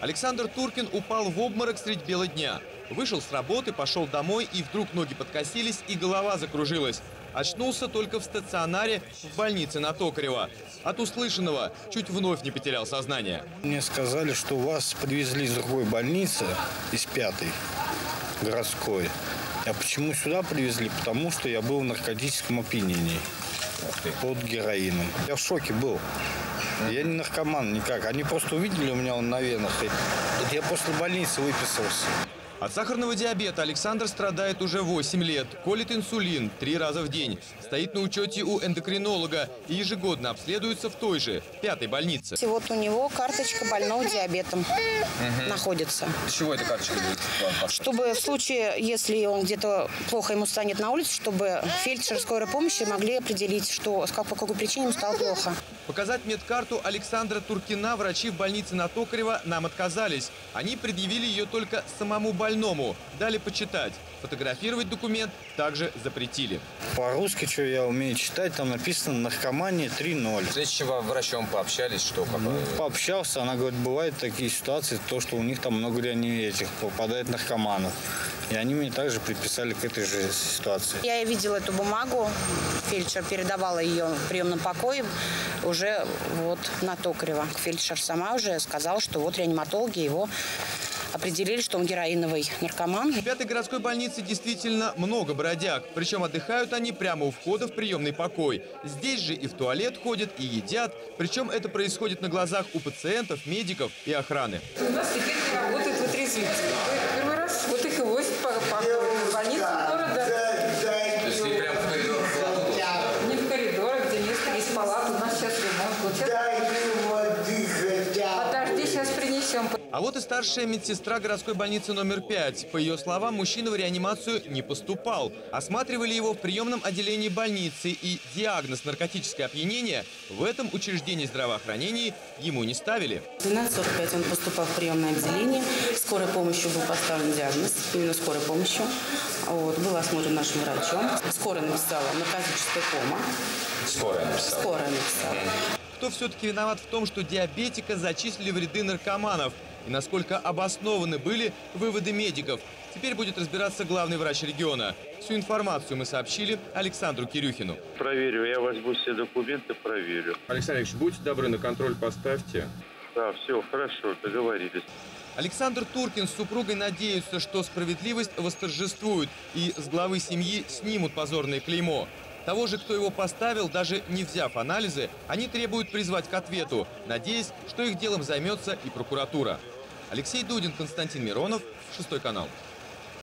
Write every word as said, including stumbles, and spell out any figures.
Александр Туркин упал в обморок средь бела дня. Вышел с работы, пошел домой, и вдруг ноги подкосились, и голова закружилась. Очнулся только в стационаре в больнице на Токарева. От услышанного чуть вновь не потерял сознание. Мне сказали, что вас привезли из другой больницы, из пятой городской. А почему сюда привезли? Потому что я был в наркотическом опьянении под героином. Я в шоке был. Я не наркоман никак. Они просто увидели у меня он на венах. И я после больницы выписался. От сахарного диабета Александр страдает уже восемь лет. Колет инсулин три раза в день. Стоит на учете у эндокринолога и ежегодно обследуется в той же, пятой больнице. Вот у него карточка больного диабетом угу. находится. С чего эта карточка будет? Чтобы в случае, если он где-то плохо ему станет на улице, чтобы фельдшер скорой помощи могли определить, что, по какой причине ему стало плохо. Показать медкарту Александра Туркина врачи в больнице на Токарева нам отказались. Они предъявили ее только самому больному. Дали почитать. Фотографировать документ также запретили. По-русски, что я умею читать, там написано «наркомания три ноль». С чего врачом пообщались? Что, как... ну, пообщался, она говорит, бывают такие ситуации, то, что у них там много реально этих попадает наркоманов. И они мне также приписали к этой же ситуации. Я видела эту бумагу, фельдшер передавала ее в приемном покое уже вот на Токарева. Фельдшер сама уже сказала, что вот реаниматологи его определили, что он героиновый наркоман. В пятой городской больнице действительно много бродяг. Причем отдыхают они прямо у входа в приемный покой. Здесь же и в туалет ходят, и едят. Причем это происходит на глазах у пациентов, медиков и охраны. У нас теперь работают вытрезвители. Первый раз вот их и возят по, по больнице города. То есть не прямо в коридор? Не в коридор, где место есть палата. У нас сейчас ремонт. Вот сейчас... Подожди, сейчас принесем. А вот и старшая медсестра городской больницы номер пять. По ее словам, мужчина в реанимацию не поступал. Осматривали его в приемном отделении больницы, и диагноз наркотическое опьянение в этом учреждении здравоохранения ему не ставили. В двенадцать сорок пять он поступал в приемное отделение. Скорой помощью был поставлен диагноз, именно скорой помощью. Вот, был осмотрен нашим врачом. Скорая написала наркотическая кома. Скорая написала? Скорая написала. Кто все-таки виноват в том, что диабетика зачислили в ряды наркоманов? И насколько обоснованы были выводы медиков? Теперь будет разбираться главный врач региона. Всю информацию мы сообщили Александру Кирюхину. Проверю, я возьму все документы, проверю. Александр Ильич, будьте добры, на контроль поставьте. Да, все, хорошо, договорились. Александр Туркин с супругой надеются, что справедливость восторжествует и с главы семьи снимут позорное клеймо. Того же, кто его поставил, даже не взяв анализы, они требуют призвать к ответу, надеясь, что их делом займется и прокуратура. Алексей Дудин, Константин Миронов, Шестой канал.